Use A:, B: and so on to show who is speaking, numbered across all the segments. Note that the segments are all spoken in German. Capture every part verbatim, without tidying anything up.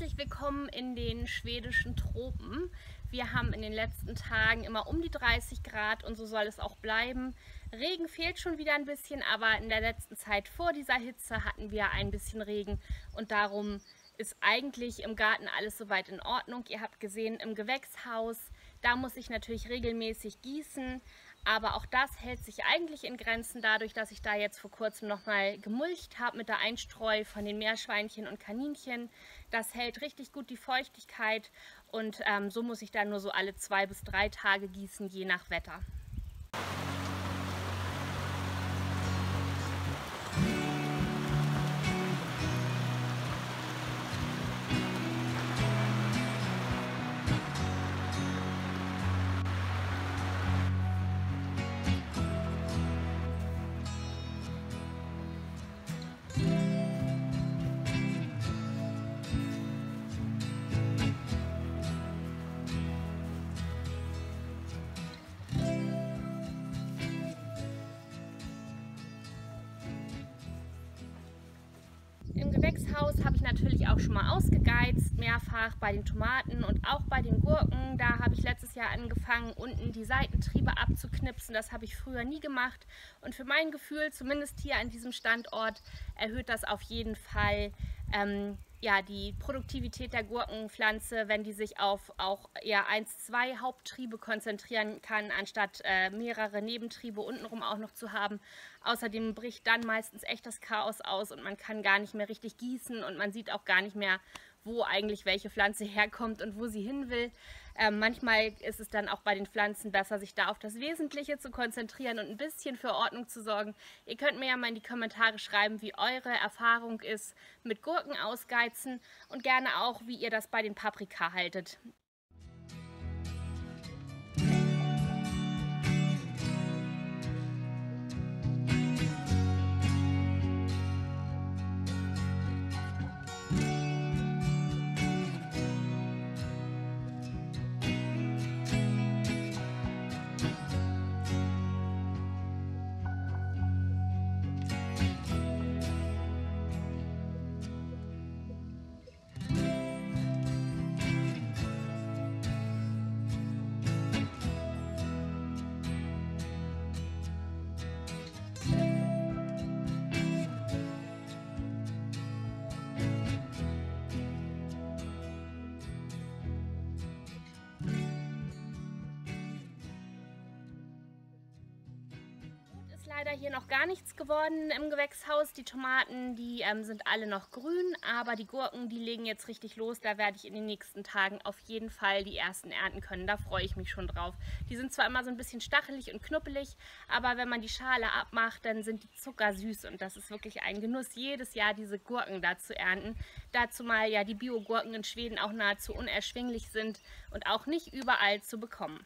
A: Herzlich willkommen in den schwedischen Tropen. Wir haben in den letzten Tagen immer um die dreißig Grad und so soll es auch bleiben. Regen fehlt schon wieder ein bisschen, aber in der letzten Zeit vor dieser Hitze hatten wir ein bisschen Regen und darum ist eigentlich im Garten alles soweit in Ordnung. Ihr habt gesehen, im Gewächshaus, da muss ich natürlich regelmäßig gießen, aber auch das hält sich eigentlich in Grenzen dadurch, dass ich da jetzt vor kurzem nochmal gemulcht habe mit der Einstreu von den Meerschweinchen und Kaninchen. Das hält richtig gut die Feuchtigkeit und ähm, so muss ich dann nur so alle zwei bis drei Tage gießen, je nach Wetter. Im Gewächshaus habe ich natürlich auch schon mal ausgegeizt, mehrfach bei den Tomaten und auch bei den Gurken. Da habe ich letztes Jahr angefangen, unten die Seitentriebe abzuknipsen. Das habe ich früher nie gemacht. Und für mein Gefühl, zumindest hier an diesem Standort, erhöht das auf jeden Fall ähm, ja, die Produktivität der Gurkenpflanze, wenn die sich auf auch eher eins, zwei Haupttriebe konzentrieren kann, anstatt äh, mehrere Nebentriebe untenrum auch noch zu haben. Außerdem bricht dann meistens echt das Chaos aus und man kann gar nicht mehr richtig gießen und man sieht auch gar nicht mehr, wo eigentlich welche Pflanze herkommt und wo sie hin will. Ähm, manchmal ist es dann auch bei den Pflanzen besser, sich da auf das Wesentliche zu konzentrieren und ein bisschen für Ordnung zu sorgen. Ihr könnt mir ja mal in die Kommentare schreiben, wie eure Erfahrung ist mit Gurken ausgeizen und gerne auch, wie ihr das bei den Paprika haltet. Leider hier noch gar nichts geworden im Gewächshaus. Die Tomaten, die ähm, sind alle noch grün, aber die Gurken, die legen jetzt richtig los. Da werde ich in den nächsten Tagen auf jeden Fall die ersten ernten können. Da freue ich mich schon drauf. Die sind zwar immer so ein bisschen stachelig und knuppelig, aber wenn man die Schale abmacht, dann sind die zuckersüß und das ist wirklich ein Genuss, jedes Jahr diese Gurken da zu ernten. Dazu mal ja die Bio-Gurken in Schweden auch nahezu unerschwinglich sind und auch nicht überall zu bekommen.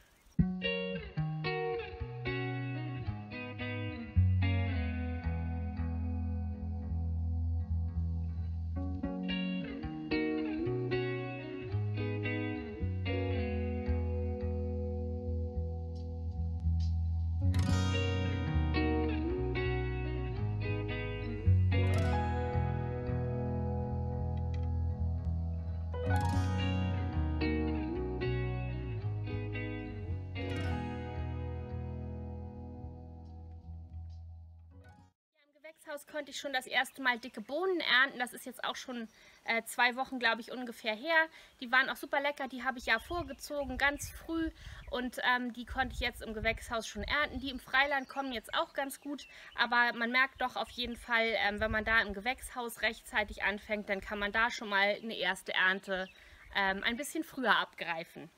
A: Gewächshaus konnte ich schon das erste Mal dicke Bohnen ernten. Das ist jetzt auch schon äh, zwei Wochen, glaube ich, ungefähr her. Die waren auch super lecker. Die habe ich ja vorgezogen, ganz früh. Und ähm, die konnte ich jetzt im Gewächshaus schon ernten. Die im Freiland kommen jetzt auch ganz gut. Aber man merkt doch auf jeden Fall, ähm, wenn man da im Gewächshaus rechtzeitig anfängt, dann kann man da schon mal eine erste Ernte ähm, ein bisschen früher abgreifen.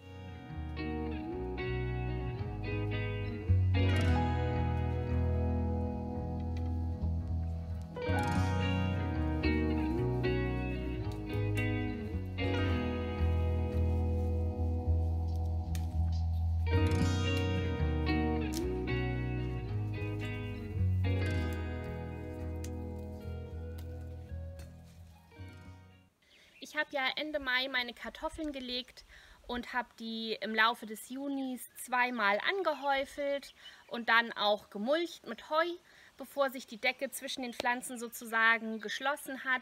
A: Ich habe ja Ende Mai meine Kartoffeln gelegt und habe die im Laufe des Junis zweimal angehäufelt und dann auch gemulcht mit Heu, bevor sich die Decke zwischen den Pflanzen sozusagen geschlossen hat.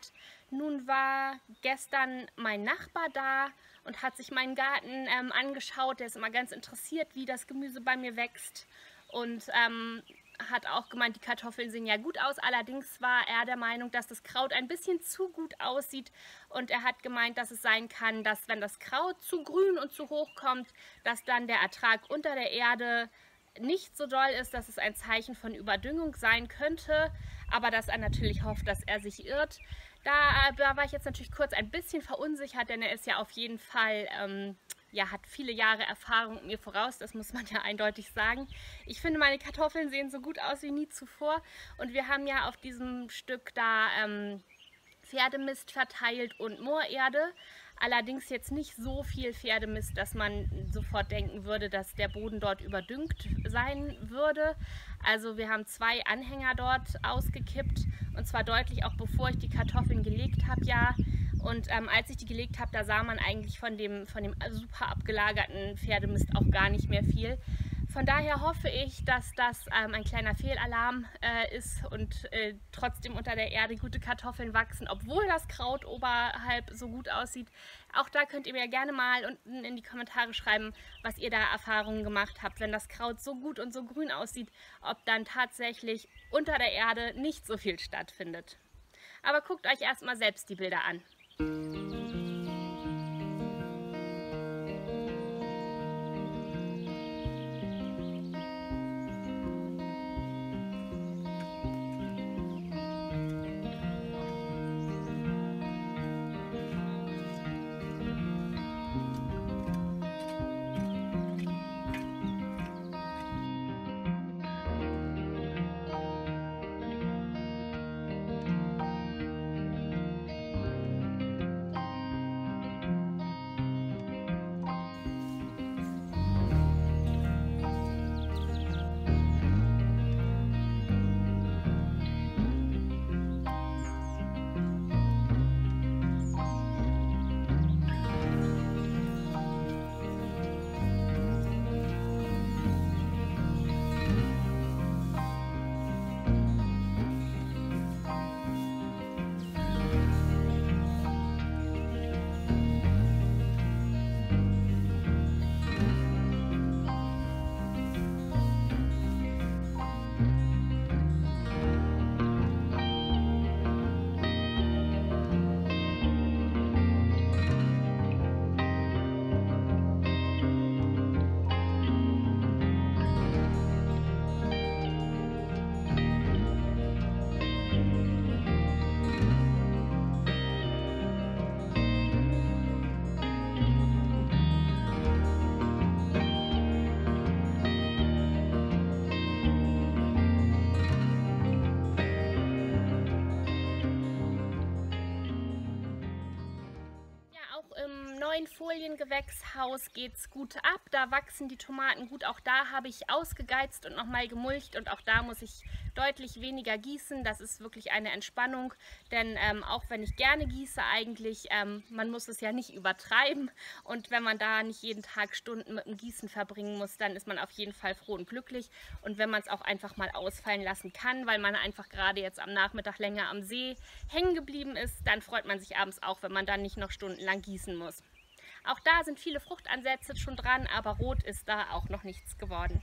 A: Nun war gestern mein Nachbar da und hat sich meinen Garten ähm, angeschaut. Der ist immer ganz interessiert, wie das Gemüse bei mir wächst, und ähm, hat auch gemeint, die Kartoffeln sehen ja gut aus. Allerdings war er der Meinung, dass das Kraut ein bisschen zu gut aussieht, und er hat gemeint, dass es sein kann, dass wenn das Kraut zu grün und zu hoch kommt, dass dann der Ertrag unter der Erde nicht so doll ist, dass es ein Zeichen von Überdüngung sein könnte, aber dass er natürlich hofft, dass er sich irrt. Da, da war ich jetzt natürlich kurz ein bisschen verunsichert, denn er ist ja auf jeden Fall, ähm, ja, hat viele Jahre Erfahrung mit mir voraus, das muss man ja eindeutig sagen. Ich finde, meine Kartoffeln sehen so gut aus wie nie zuvor, und wir haben ja auf diesem Stück da ähm, Pferdemist verteilt und Moorerde. Allerdings jetzt nicht so viel Pferdemist, dass man sofort denken würde, dass der Boden dort überdüngt sein würde. Also wir haben zwei Anhänger dort ausgekippt, und zwar deutlich auch bevor ich die Kartoffeln gelegt habe, ja. Und ähm, als ich die gelegt habe, da sah man eigentlich von dem, von dem super abgelagerten Pferdemist auch gar nicht mehr viel. Von daher hoffe ich, dass das ähm, ein kleiner Fehlalarm äh, ist und äh, trotzdem unter der Erde gute Kartoffeln wachsen, obwohl das Kraut oberhalb so gut aussieht. Auch da könnt ihr mir gerne mal unten in die Kommentare schreiben, was ihr da Erfahrungen gemacht habt, wenn das Kraut so gut und so grün aussieht, ob dann tatsächlich unter der Erde nicht so viel stattfindet. Aber guckt euch erstmal selbst die Bilder an. Neuen Foliengewächshaus geht es gut ab, da wachsen die Tomaten gut. Auch da habe ich ausgegeizt und nochmal gemulcht, und auch da muss ich deutlich weniger gießen. Das ist wirklich eine Entspannung, denn ähm, auch wenn ich gerne gieße eigentlich, ähm, man muss es ja nicht übertreiben, und wenn man da nicht jeden Tag Stunden mit dem Gießen verbringen muss, dann ist man auf jeden Fall froh und glücklich. Und wenn man es auch einfach mal ausfallen lassen kann, weil man einfach gerade jetzt am Nachmittag länger am See hängen geblieben ist, dann freut man sich abends auch, wenn man dann nicht noch stundenlang gießen muss. Auch da sind viele Fruchtansätze schon dran, aber rot ist da auch noch nichts geworden.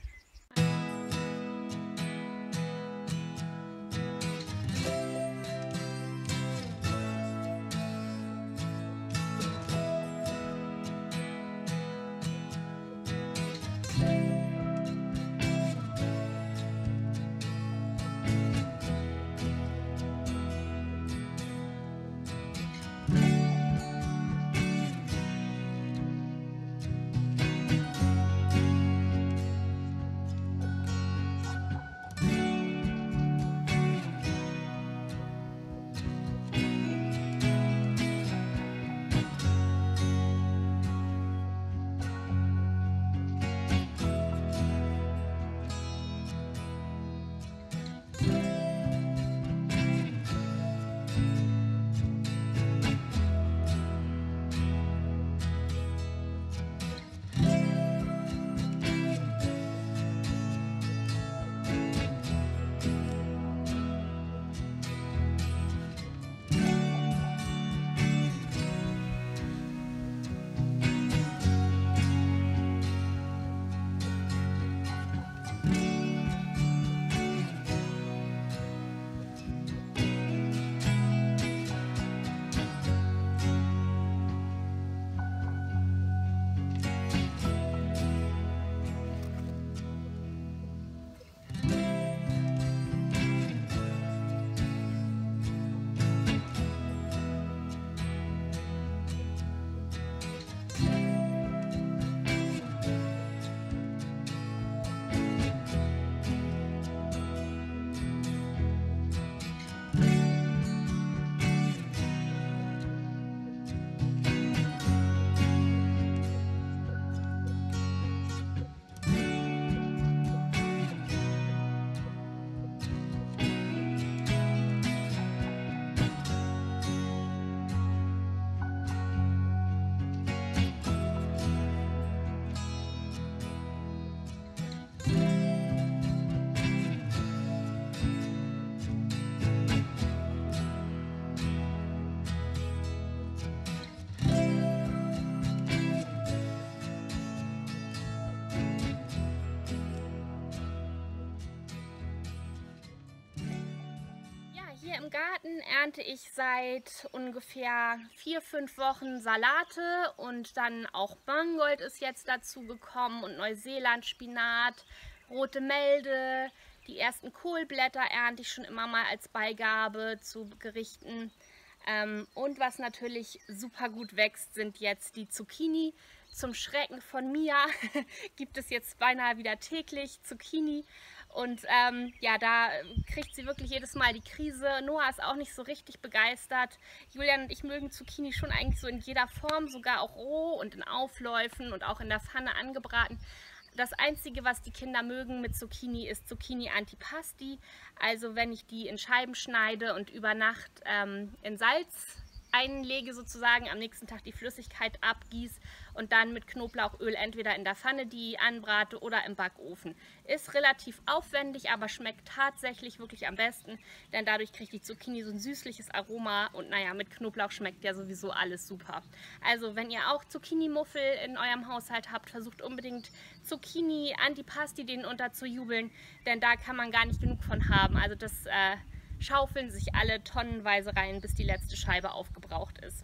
A: im Garten ernte ich seit ungefähr vier, fünf Wochen Salate und dann auch Mangold ist jetzt dazu gekommen und Neuseeland-Spinat, rote Melde, die ersten Kohlblätter ernte ich schon immer mal als Beigabe zu Gerichten. Ähm, und was natürlich super gut wächst, sind jetzt die Zucchini. Zum Schrecken von Mia gibt es jetzt beinahe wieder täglich Zucchini. Und ähm, ja, da kriegt sie wirklich jedes Mal die Krise. Noah ist auch nicht so richtig begeistert. Julian und ich mögen Zucchini schon eigentlich so in jeder Form, sogar auch roh und in Aufläufen und auch in der Pfanne angebraten. Das Einzige, was die Kinder mögen mit Zucchini, ist Zucchini Antipasti. Also wenn ich die in Scheiben schneide und über Nacht ähm, in Salz einlege sozusagen, am nächsten Tag die Flüssigkeit abgieße und dann mit Knoblauchöl entweder in der Pfanne die anbrate oder im Backofen. Ist relativ aufwendig, aber schmeckt tatsächlich wirklich am besten, denn dadurch kriegt die Zucchini so ein süßliches Aroma und naja, mit Knoblauch schmeckt ja sowieso alles super. Also wenn ihr auch Zucchini-Muffel in eurem Haushalt habt, versucht unbedingt Zucchini Antipasti denen unterzujubeln, denn da kann man gar nicht genug von haben. Also das äh, schaufeln sich alle tonnenweise rein, bis die letzte Scheibe aufgebraucht ist.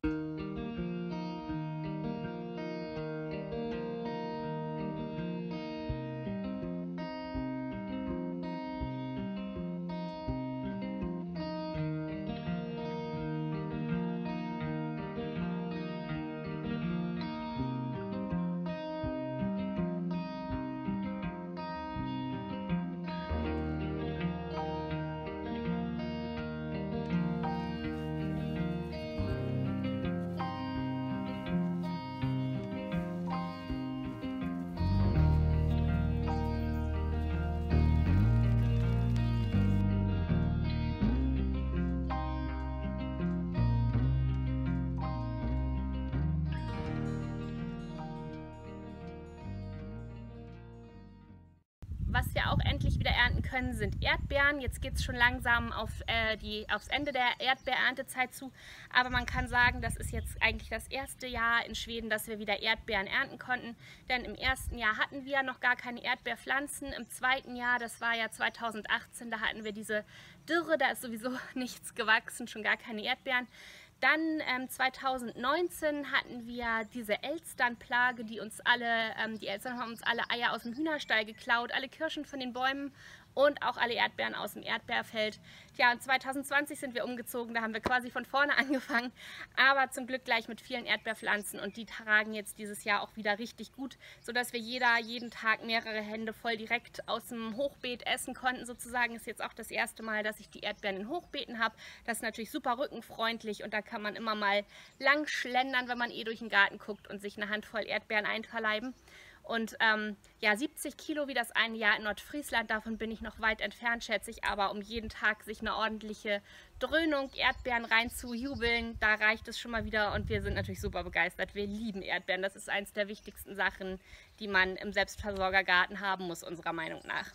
A: Was wir auch endlich wieder ernten können, sind Erdbeeren. Jetzt geht es schon langsam auf, äh, die, aufs Ende der Erdbeererntezeit zu. Aber man kann sagen, das ist jetzt eigentlich das erste Jahr in Schweden, dass wir wieder Erdbeeren ernten konnten. Denn im ersten Jahr hatten wir noch gar keine Erdbeerpflanzen. Im zweiten Jahr, das war ja zweitausendachtzehn, da hatten wir diese Dürre, da ist sowieso nichts gewachsen, schon gar keine Erdbeeren. Dann ähm, zweitausendneunzehn hatten wir diese Elsternplage, die uns alle, ähm, die Elstern haben uns alle Eier aus dem Hühnerstall geklaut, alle Kirschen von den Bäumen und auch alle Erdbeeren aus dem Erdbeerfeld. Ja, und zweitausendzwanzig sind wir umgezogen, da haben wir quasi von vorne angefangen, aber zum Glück gleich mit vielen Erdbeerpflanzen und die tragen jetzt dieses Jahr auch wieder richtig gut, sodass wir jeder jeden Tag mehrere Hände voll direkt aus dem Hochbeet essen konnten sozusagen. Ist jetzt auch das erste Mal, dass ich die Erdbeeren in Hochbeeten habe. Das ist natürlich super rückenfreundlich und da kann man immer mal lang schlendern, wenn man eh durch den Garten guckt und sich eine Handvoll Erdbeeren einverleiben. Und ähm, ja, siebzig Kilo wie das eine Jahr in Nordfriesland, davon bin ich noch weit entfernt, schätze ich, aber um jeden Tag sich eine ordentliche Dröhnung Erdbeeren reinzujubeln, da reicht es schon mal wieder und wir sind natürlich super begeistert. Wir lieben Erdbeeren, das ist eins der wichtigsten Sachen, die man im Selbstversorgergarten haben muss, unserer Meinung nach.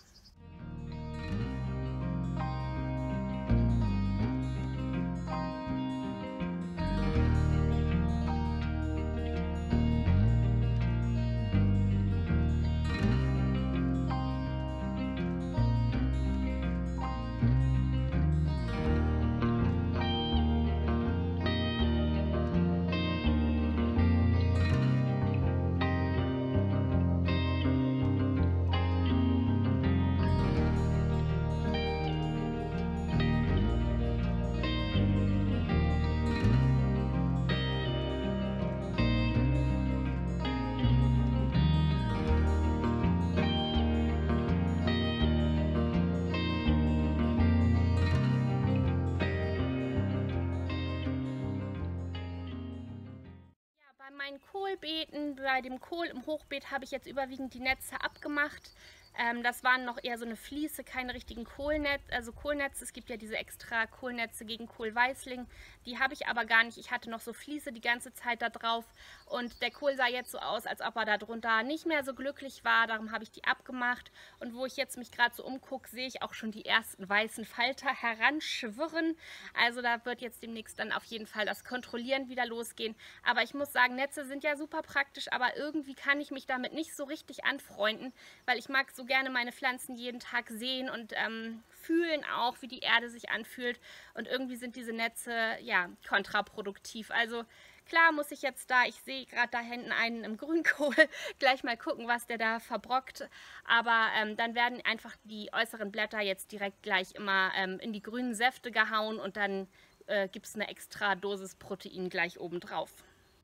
A: Bei meinen Kohlbeeten, bei dem Kohl im Hochbeet habe ich jetzt überwiegend die Netze abgemacht. Ähm, das waren noch eher so eine Fliese, keine richtigen Kohlnetze, also Kohlnetze. Es gibt ja diese extra Kohlnetze gegen Kohlweißling. Die habe ich aber gar nicht. Ich hatte noch so Fliese die ganze Zeit da drauf und der Kohl sah jetzt so aus, als ob er darunter nicht mehr so glücklich war. Darum habe ich die abgemacht und wo ich jetzt mich gerade so umgucke, sehe ich auch schon die ersten weißen Falter heranschwirren. Also da wird jetzt demnächst dann auf jeden Fall das Kontrollieren wieder losgehen. Aber ich muss sagen, Netze sind ja super praktisch, aber irgendwie kann ich mich damit nicht so richtig anfreunden, weil ich mag so so gerne meine Pflanzen jeden Tag sehen und ähm, fühlen auch, wie die Erde sich anfühlt. Und irgendwie sind diese Netze ja kontraproduktiv. Also klar muss ich jetzt da, ich sehe gerade da hinten einen im Grünkohl, gleich mal gucken, was der da verbrockt. Aber ähm, dann werden einfach die äußeren Blätter jetzt direkt gleich immer ähm, in die grünen Säfte gehauen und dann äh, gibt es eine extra Dosis Protein gleich oben drauf.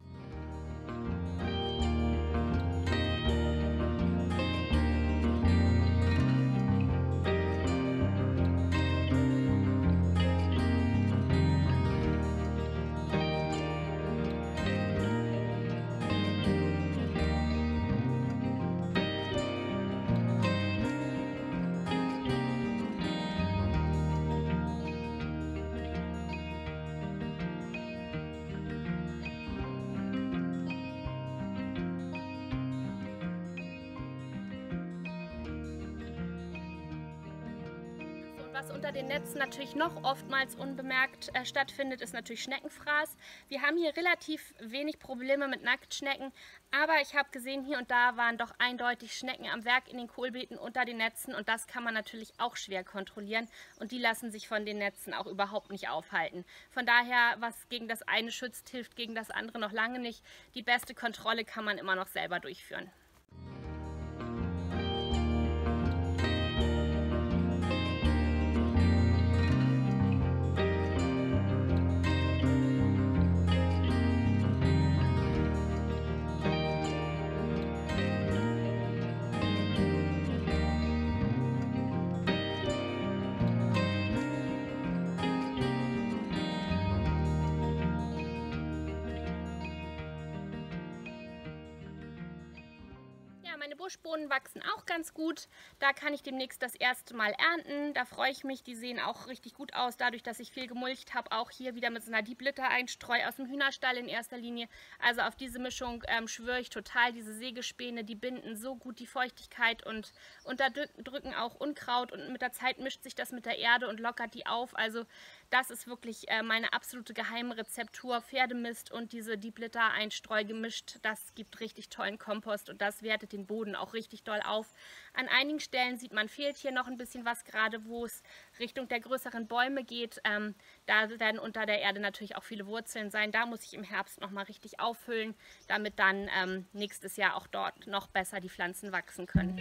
A: Was unter den Netzen natürlich noch oftmals unbemerkt äh, stattfindet, ist natürlich Schneckenfraß. Wir haben hier relativ wenig Probleme mit Nacktschnecken, aber ich habe gesehen, hier und da waren doch eindeutig Schnecken am Werk in den Kohlbeeten unter den Netzen und das kann man natürlich auch schwer kontrollieren und die lassen sich von den Netzen auch überhaupt nicht aufhalten. Von daher, was gegen das eine schützt, hilft gegen das andere noch lange nicht. Die beste Kontrolle kann man immer noch selber durchführen. Meine Buschbohnen wachsen auch ganz gut. Da kann ich demnächst das erste Mal ernten. Da freue ich mich. Die sehen auch richtig gut aus, dadurch, dass ich viel gemulcht habe. Auch hier wieder mit so einer Deep-Litter-Einstreu aus dem Hühnerstall in erster Linie. Also auf diese Mischung ähm, schwöre ich total. Diese Sägespäne, die binden so gut die Feuchtigkeit und unterdrücken auch Unkraut. Und mit der Zeit mischt sich das mit der Erde und lockert die auf. Also das ist wirklich äh, meine absolute geheime Rezeptur. Pferdemist und diese Deep-Litter-Einstreu gemischt. Das gibt richtig tollen Kompost und das wertet den Boden auch richtig doll auf. An einigen Stellen sieht man, fehlt hier noch ein bisschen was, gerade wo es Richtung der größeren Bäume geht. Ähm, da werden unter der Erde natürlich auch viele Wurzeln sein. Da muss ich im Herbst nochmal richtig auffüllen, damit dann ähm, nächstes Jahr auch dort noch besser die Pflanzen wachsen können.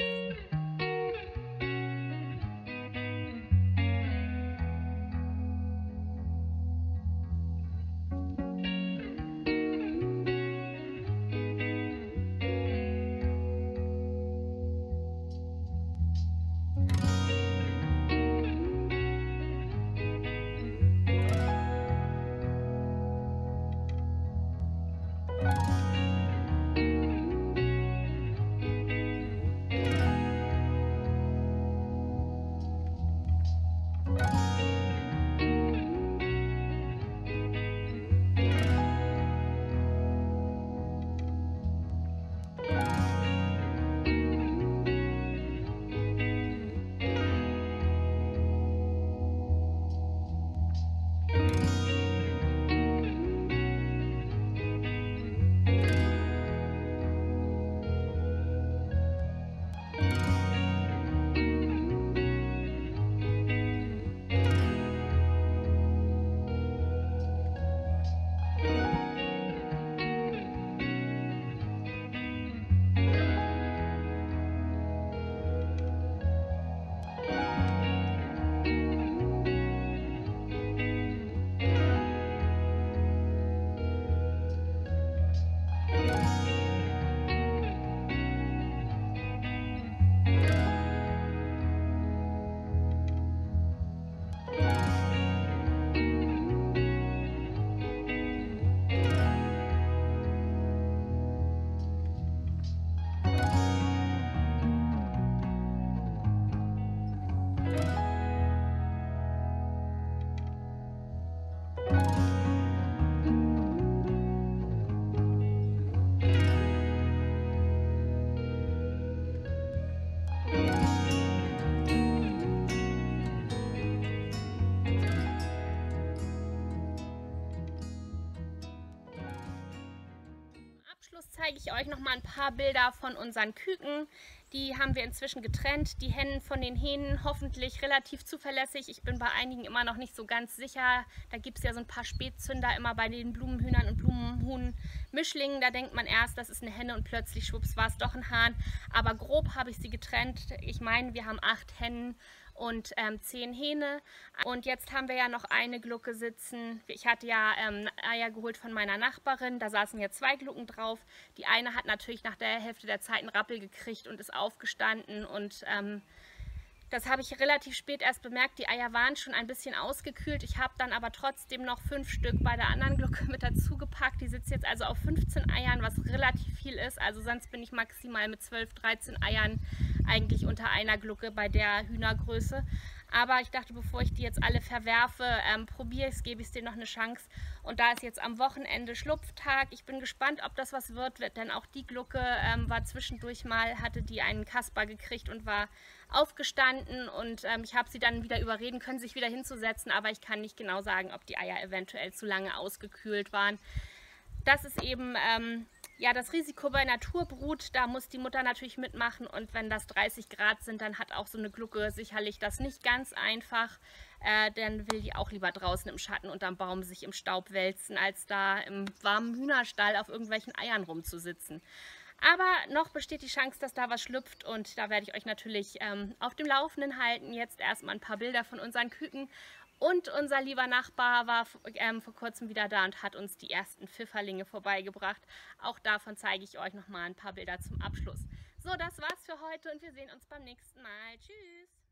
A: zeige ich euch noch mal ein paar Bilder von unseren Küken. Die haben wir inzwischen getrennt, die Hennen von den Hähnen, hoffentlich relativ zuverlässig. Ich bin bei einigen immer noch nicht so ganz sicher. Da gibt es ja so ein paar Spätzünder immer bei den Blumenhühnern und Blumenhuhn-Mischlingen. Da denkt man erst, das ist eine Henne und plötzlich schwupps war es doch ein Hahn. Aber grob habe ich sie getrennt. Ich meine, wir haben acht Hennen und ähm, zehn Hähne. Und jetzt haben wir ja noch eine Glucke sitzen. Ich hatte ja ähm, Eier geholt von meiner Nachbarin, da saßen ja zwei Glucken drauf. Die eine hat natürlich nach der Hälfte der Zeit einen Rappel gekriegt und ist aufgestanden und ähm, das habe ich relativ spät erst bemerkt. Die Eier waren schon ein bisschen ausgekühlt. Ich habe dann aber trotzdem noch fünf Stück bei der anderen Glucke mit dazu gepackt. Die sitzt jetzt also auf fünfzehn Eiern, was relativ viel ist. Also sonst bin ich maximal mit zwölf, dreizehn Eiern eigentlich unter einer Glucke bei der Hühnergröße. Aber ich dachte, bevor ich die jetzt alle verwerfe, ähm, probiere ich es, gebe ich es denen noch eine Chance. Und da ist jetzt am Wochenende Schlupftag. Ich bin gespannt, ob das was wird, denn auch die Glucke ähm, war zwischendurch mal, hatte die einen Kasper gekriegt und war aufgestanden. Und ähm, ich habe sie dann wieder überreden können, sich wieder hinzusetzen. Aber ich kann nicht genau sagen, ob die Eier eventuell zu lange ausgekühlt waren. Das ist eben ähm, ja, das Risiko bei Naturbrut, da muss die Mutter natürlich mitmachen und wenn das dreißig Grad sind, dann hat auch so eine Glucke sicherlich das nicht ganz einfach. Äh, dann will die auch lieber draußen im Schatten unterm Baum sich im Staub wälzen, als da im warmen Hühnerstall auf irgendwelchen Eiern rumzusitzen. Aber noch besteht die Chance, dass da was schlüpft und da werde ich euch natürlich ähm, auf dem Laufenden halten. Jetzt erstmal ein paar Bilder von unseren Küken. Und unser lieber Nachbar war ähm, vor kurzem wieder da und hat uns die ersten Pfifferlinge vorbeigebracht. Auch davon zeige ich euch noch mal ein paar Bilder zum Abschluss. So, das war's für heute und wir sehen uns beim nächsten Mal. Tschüss!